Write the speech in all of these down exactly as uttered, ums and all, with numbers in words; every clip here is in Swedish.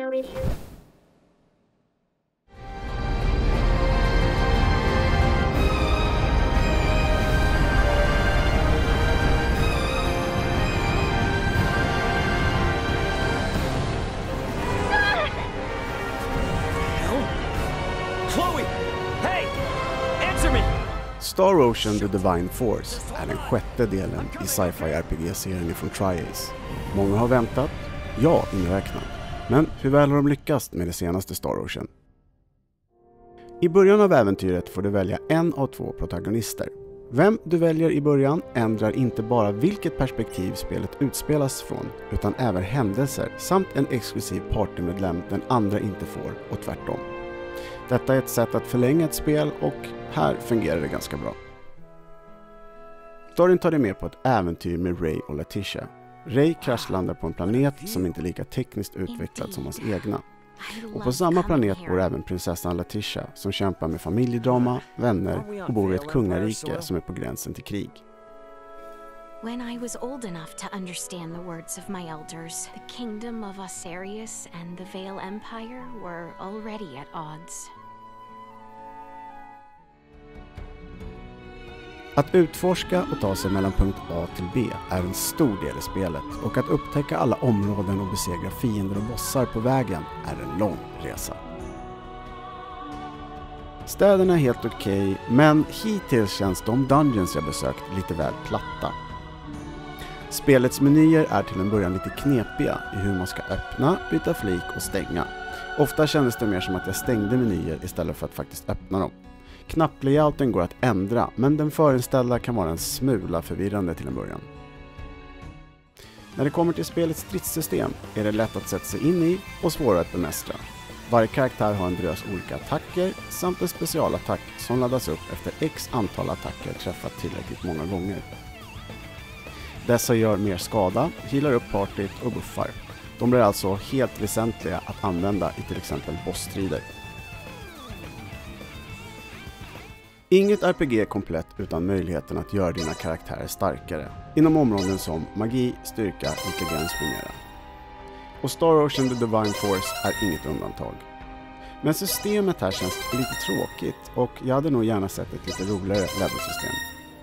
Star Ocean The Divine Force är den sjätte delen i sci-fi R P G-serien från Tri-Ace. Många har väntat, jag inräknad. Men hur väl har de lyckats med det senaste Star Ocean? I början av äventyret får du välja en av två protagonister. Vem du väljer i början ändrar inte bara vilket perspektiv spelet utspelas från, utan även händelser samt en exklusiv partymedlem den andra inte får och tvärtom. Detta är ett sätt att förlänga ett spel och här fungerar det ganska bra. Storyn tar dig med på ett äventyr med Ray och Letitia. Ray kraschlandar på en planet som inte är lika tekniskt utvecklad som hans egna. Och på samma planet bor även prinsessan Letitia som kämpar med familjedrama, vänner och bor i ett kungarike som är på gränsen till krig. When I was old enough to understand the words of my elders, the kingdom of Osarius and the Vale Empire were already at odds. Att utforska och ta sig mellan punkt A till B är en stor del i spelet, och att upptäcka alla områden och besegra fiender och bossar på vägen är en lång resa. Städerna är helt okej, men hittills känns de dungeons jag besökt lite väl platta. Spelets menyer är till en början lite knepiga i hur man ska öppna, byta flik och stänga. Ofta kändes det mer som att jag stängde menyer istället för att faktiskt öppna dem. Knapplayouten går att ändra, men den förinställda kan vara en smula förvirrande till en början. När det kommer till spelets stridssystem är det lätt att sätta sig in i och svårare att bemästra. Varje karaktär har en drös olika attacker samt en specialattack som laddas upp efter x antal attacker träffat tillräckligt många gånger. Dessa gör mer skada, healar upp partyt och buffar. De blir alltså helt väsentliga att använda i till exempel bossstrider. Inget R P G är komplett utan möjligheten att göra dina karaktärer starkare inom områden som magi, styrka, intelligens med mera. Och Star Ocean The Divine Force är inget undantag. Men systemet här känns lite tråkigt och jag hade nog gärna sett ett lite roligare levelsystem.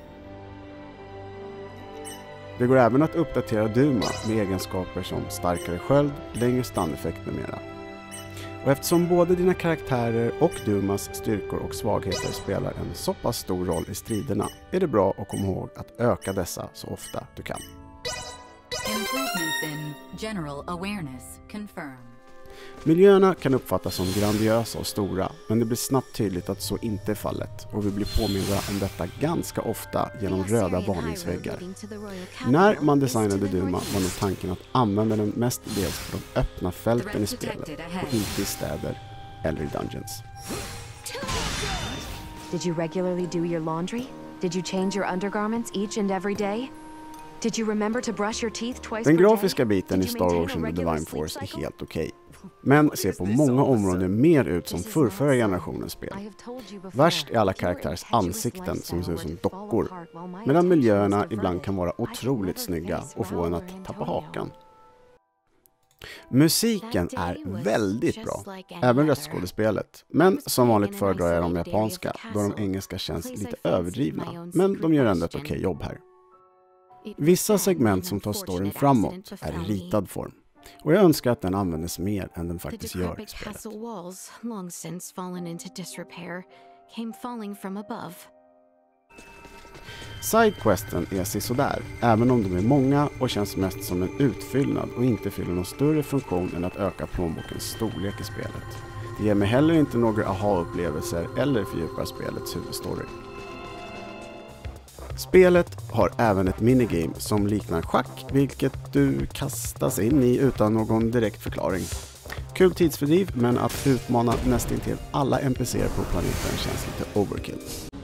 Det går även att uppdatera Duma med egenskaper som starkare sköld, längre standeffekt med mera. Och eftersom både dina karaktärer och Dumas styrkor och svagheter spelar en så pass stor roll i striderna är det bra att komma ihåg att öka dessa så ofta du kan. Improvements in general awareness confirmed. Miljöerna kan uppfattas som grandiösa och stora, men det blir snabbt tydligt att så inte är fallet och vi blir påminda om detta ganska ofta genom röda varningsväggar. När man designade Duma var nog tanken att använda den mest dels på de öppna fälten i spelet och inte i städer eller i dungeons. Did you regularly do your laundry? Did you change your undergarments each and every day? Did you remember to brush your teeth twice per day? Den grafiska biten i Star Ocean The Divine Force är helt okej. Men ser på många områden mer ut som förrförra generationens spel. Värst är alla karaktärers ansikten som ser ut som dockor, medan miljöerna ibland kan vara otroligt snygga och få en att tappa hakan. Musiken är väldigt bra, även röstskådespelet, men som vanligt föredrar jag de japanska då de engelska känns lite överdrivna, men de gör ändå ett okej jobb här. Vissa segment som tar storyn framåt är i ritad form. Och jag önskar att den användes mer än den faktiskt gör i spelet. Sidequesten är sisådär, även om de är många och känns mest som en utfyllnad och inte fyller någon större funktion än att öka plånbokens storlek i spelet. Det ger mig heller inte några aha-upplevelser eller fördjupar spelets huvudstory. Spelet har även ett minigame som liknar schack, vilket du kastas in i utan någon direkt förklaring. Kul tidsfördriv, men att utmana nästintill alla N P C:er på planeten känns lite overkill.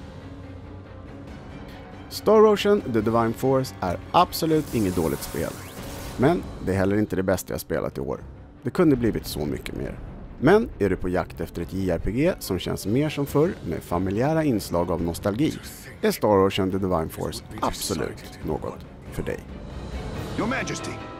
Star Ocean The Divine Force är absolut inget dåligt spel. Men det är heller inte det bästa jag spelat i år. Det kunde blivit så mycket mer. Men är du på jakt efter ett J R P G som känns mer som förr med familjära inslag av nostalgi, är Star Ocean The Divine Force absolut något för dig. Your Majesty.